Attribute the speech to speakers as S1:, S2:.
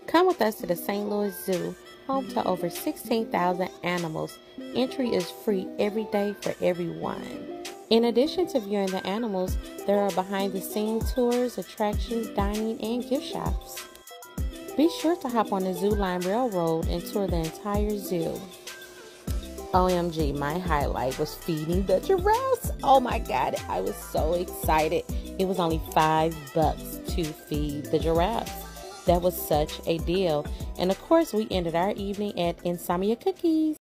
S1: Come with us to the St. Louis Zoo, home to over 16,000 animals. Entry is free every day for everyone. In addition to viewing the animals, there are behind-the-scenes tours, attractions, dining, and gift shops. Be sure to hop on the Zoo Line Railroad and tour the entire zoo. OMG, my highlight was feeding the giraffes. Oh my God, I was so excited. It was only $5 to feed the giraffes. That was such a deal. And of course, we ended our evening at Insomnia Cookies.